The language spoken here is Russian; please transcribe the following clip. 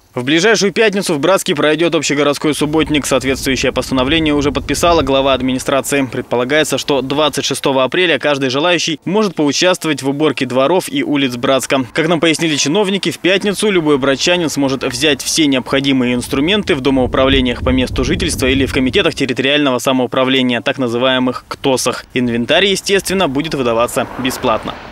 В ближайшую пятницу в Братске пройдет общегородской субботник. Соответствующее постановление уже подписала глава администрации. Предполагается, что 26 апреля каждый желающий может поучаствовать в уборке дворов и улиц Братска. Как нам пояснили чиновники, в пятницу любой братчанин сможет взять все необходимые инструменты в домоуправлениях по месту жительства или в комитетах территориального самоуправления, так называемых КТОСах. Инвентарь, естественно, будет выдаваться бесплатно.